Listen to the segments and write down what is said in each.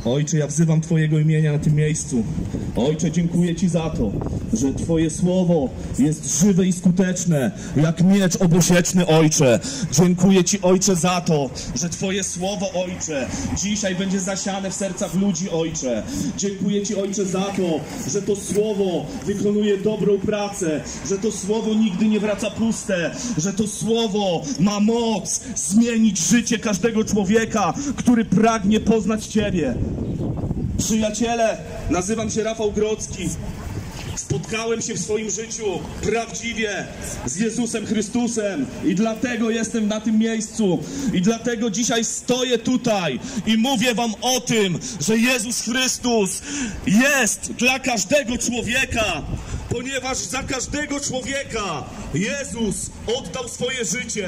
Ojcze, ja wzywam Twojego imienia na tym miejscu. Ojcze, dziękuję Ci za to, że Twoje słowo jest żywe i skuteczne, jak miecz obosieczny, Ojcze. Dziękuję Ci, Ojcze, za to, że Twoje słowo, Ojcze, dzisiaj będzie zasiane w sercach ludzi, Ojcze. Dziękuję Ci, Ojcze, za to, że to słowo wykonuje dobrą pracę, że to słowo nigdy nie wraca puste, że to słowo ma moc zmienić życie każdego człowieka, który pragnie poznać Ciebie. Przyjaciele, nazywam się Rafał Grodzki. Spotkałem się w swoim życiu prawdziwie z Jezusem Chrystusem i dlatego jestem na tym miejscu i dlatego dzisiaj stoję tutaj i mówię wam o tym, że Jezus Chrystus jest dla każdego człowieka, ponieważ za każdego człowieka Jezus oddał swoje życie.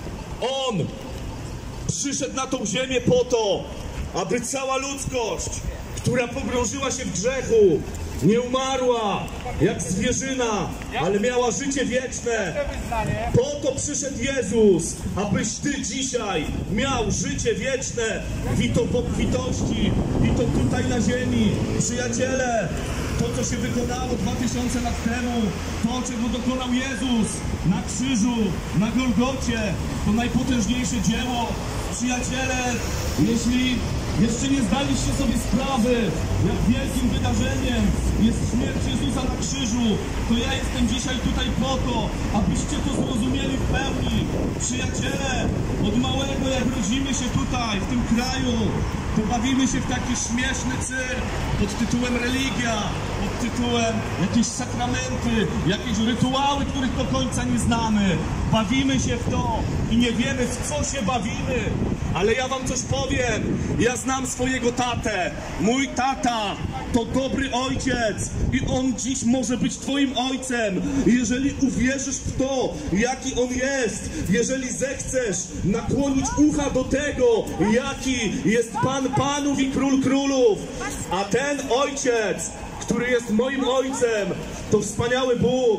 On przyszedł na tą ziemię po to, aby cała ludzkość, która pogrążyła się w grzechu, nie umarła jak zwierzyna, ale miała życie wieczne. Po to przyszedł Jezus, abyś ty dzisiaj miał życie wieczne i to w obfitości, i to tutaj na ziemi. Przyjaciele, to co się wykonało 2000 lat temu, to czego dokonał Jezus na krzyżu, na Golgocie, to najpotężniejsze dzieło. Przyjaciele, jeśli jeszcze nie zdaliście sobie sprawy, jak wielkim wydarzeniem jest śmierć Jezusa na krzyżu, to ja jestem dzisiaj tutaj po to, abyście to zrozumieli w pełni. Przyjaciele, od małego jak rodzimy się tutaj, w tym kraju, to bawimy się w taki śmieszny cyrk pod tytułem religia, pod tytułem jakieś sakramenty, jakieś rytuały, których do końca nie znamy. Bawimy się w to i nie wiemy, w co się bawimy. Ale ja wam coś powiem. Ja znam swojego tatę. Mój tata to dobry ojciec i on dziś może być twoim ojcem. Jeżeli uwierzysz w to, jaki on jest, jeżeli zechcesz nakłonić ucha do tego, jaki jest Pan Panów i Król Królów. A ten ojciec, który jest moim ojcem, to wspaniały Bóg,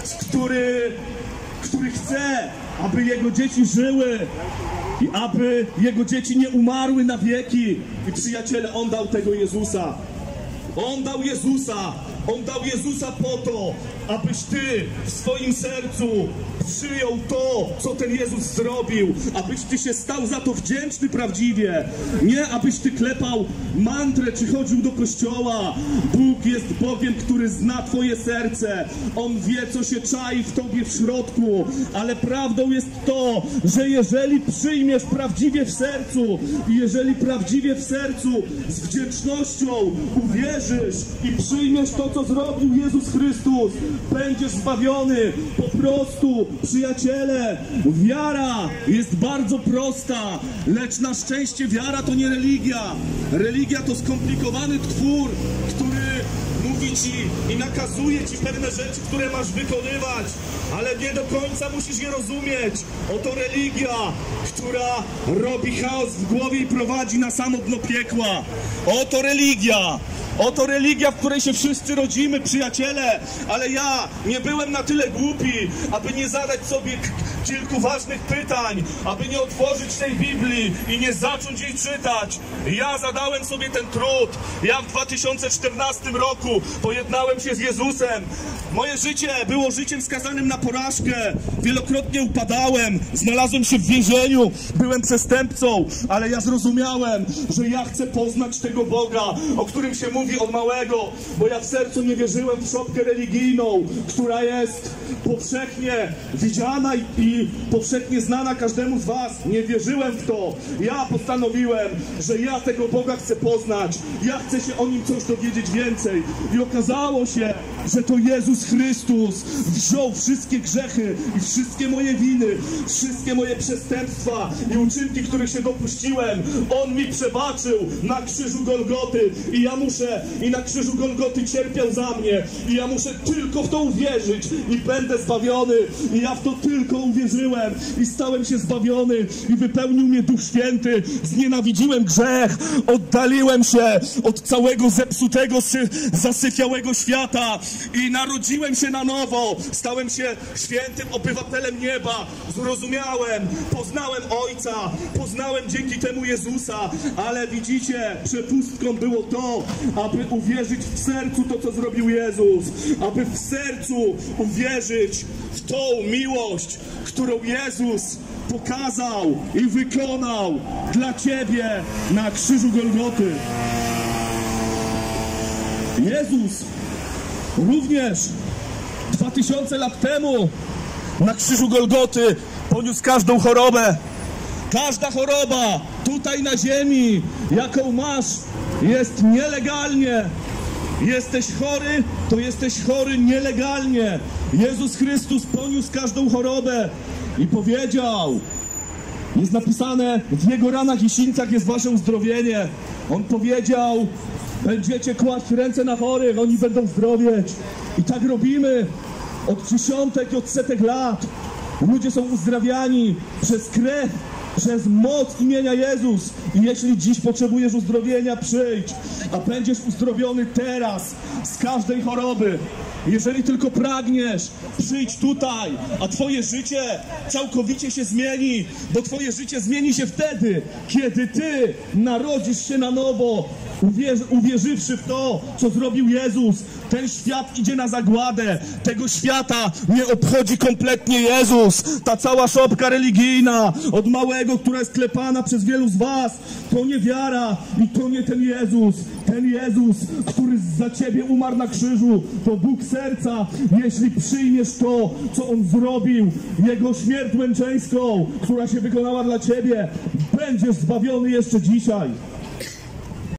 który chce, aby jego dzieci żyły i aby jego dzieci nie umarły na wieki. I przyjaciele, on dał tego Jezusa. On dał Jezusa. On dał Jezusa po to, abyś ty w swoim sercu przyjął to, co ten Jezus zrobił, abyś ty się stał za to wdzięczny prawdziwie. Nie abyś ty klepał mantrę, czy chodził do kościoła. Bóg jest Bogiem, który zna twoje serce. On wie, co się czai w tobie w środku. Ale prawdą jest to, że jeżeli przyjmiesz prawdziwie w sercu i jeżeli prawdziwie w sercu z wdzięcznością uwierzysz i przyjmiesz to, co zrobił Jezus Chrystus, będziesz zbawiony. Po prostu, przyjaciele, wiara jest bardzo prosta, lecz na szczęście wiara to nie religia. Religia to skomplikowany twór, który mówi ci i nakazuje ci pewne rzeczy, które masz wykonywać, ale nie do końca musisz je rozumieć. Oto religia, która robi chaos w głowie i prowadzi na samo dno piekła. Oto religia. Oto religia, w której się wszyscy rodzimy, przyjaciele, ale ja nie byłem na tyle głupi, aby nie zadać sobie kilku ważnych pytań, aby nie otworzyć tej Biblii i nie zacząć jej czytać. Ja zadałem sobie ten trud. Ja w 2014 roku pojednałem się z Jezusem. Moje życie było życiem skazanym na porażkę. Wielokrotnie upadałem, znalazłem się w więzieniu, byłem przestępcą, ale ja zrozumiałem, że ja chcę poznać tego Boga, o którym się mówi od małego, bo ja w sercu nie wierzyłem w szopkę religijną, która jest powszechnie widziana i powszechnie znana każdemu z was. Nie wierzyłem w to. Ja postanowiłem, że ja tego Boga chcę poznać. Ja chcę się o Nim coś dowiedzieć więcej. I okazało się, że to Jezus Chrystus wziął wszystkie grzechy i wszystkie moje winy, wszystkie moje przestępstwa i uczynki, których się dopuściłem. On mi przebaczył na krzyżu Golgoty i na krzyżu Golgoty cierpiał za mnie. I ja muszę tylko w to uwierzyć i będę zbawiony. I ja w to tylko uwierzę. uwierzyłem i stałem się zbawiony i wypełnił mnie Duch Święty. Znienawidziłem grzech, oddaliłem się od całego zepsutego, zasyfiałego świata i narodziłem się na nowo. Stałem się świętym obywatelem nieba. Zrozumiałem, poznałem Ojca, poznałem dzięki temu Jezusa, ale widzicie, przepustką było to, aby uwierzyć w sercu to, co zrobił Jezus, aby w sercu uwierzyć w tą miłość, którą Jezus pokazał i wykonał dla ciebie na krzyżu Golgoty. Jezus również 2000 lat temu na krzyżu Golgoty poniósł każdą chorobę. Każda choroba tutaj na ziemi, jaką masz, jest nielegalnie. Jesteś chory, to jesteś chory nielegalnie. Jezus Chrystus poniósł każdą chorobę i powiedział, jest napisane, w Jego ranach i sińcach jest wasze uzdrowienie. On powiedział, będziecie kłaść ręce na chorych, oni będą zdrowieć. I tak robimy od dziesiątek i od setek lat. Ludzie są uzdrawiani przez krew, przez moc imienia Jezus. I jeśli dziś potrzebujesz uzdrowienia, przyjdź, a będziesz uzdrowiony teraz z każdej choroby. Jeżeli tylko pragniesz, przyjdź tutaj, a twoje życie całkowicie się zmieni, bo twoje życie zmieni się wtedy, kiedy ty narodzisz się na nowo, uwierzywszy w to, co zrobił Jezus. Ten świat idzie na zagładę, tego świata nie obchodzi kompletnie Jezus. Ta cała szopka religijna, od małego, która jest klepana przez wielu z was, to nie wiara i to nie ten Jezus. Ten Jezus, który za ciebie umarł na krzyżu, to Bóg serca. Jeśli przyjmiesz to, co On zrobił, Jego śmierć męczeńską, która się wykonała dla ciebie, będziesz zbawiony jeszcze dzisiaj.